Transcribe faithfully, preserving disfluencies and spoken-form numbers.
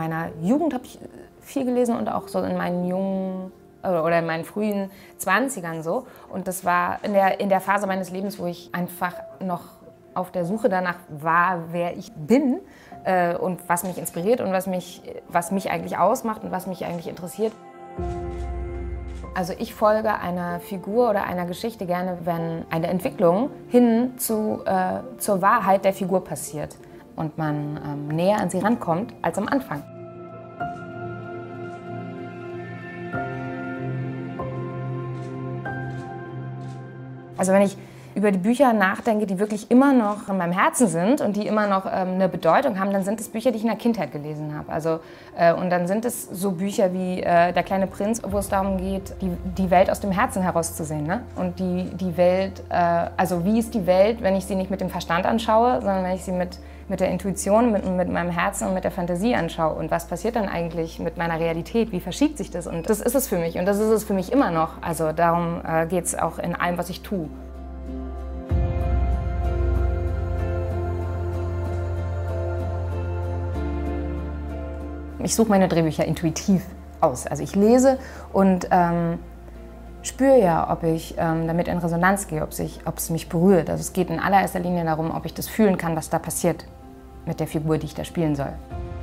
meiner Jugend habe ich viel gelesen und auch so in meinen jungen oder in meinen frühen Zwanzigern so. Und das war in der, in der Phase meines Lebens, wo ich einfach noch auf der Suche danach war, wer ich bin äh, und was mich inspiriert und was mich, was mich eigentlich ausmacht und was mich eigentlich interessiert. Also ich folge einer Figur oder einer Geschichte gerne, wenn eine Entwicklung hin zu, äh, zur Wahrheit der Figur passiert und man ähm, näher an sie rankommt als am Anfang. Also wenn ich über die Bücher nachdenke, die wirklich immer noch in meinem Herzen sind und die immer noch ähm, eine Bedeutung haben, dann sind es Bücher, die ich in der Kindheit gelesen habe. Also, äh, und dann sind es so Bücher wie äh, Der kleine Prinz, wo es darum geht, die, die Welt aus dem Herzen herauszusehen. Ne? Und die, die Welt, äh, also wie ist die Welt, wenn ich sie nicht mit dem Verstand anschaue, sondern wenn ich sie mit, mit der Intuition, mit, mit meinem Herzen und mit der Fantasie anschaue. Und was passiert dann eigentlich mit meiner Realität? Wie verschiebt sich das? Und das ist es für mich und das ist es für mich immer noch. Also darum äh, geht es auch in allem, was ich tue. Ich suche meine Drehbücher intuitiv aus. Also ich lese und ähm, spüre ja, ob ich ähm, damit in Resonanz gehe, ob, sich, ob es mich berührt. Also es geht in allererster Linie darum, ob ich das fühlen kann, was da passiert mit der Figur, die ich da spielen soll.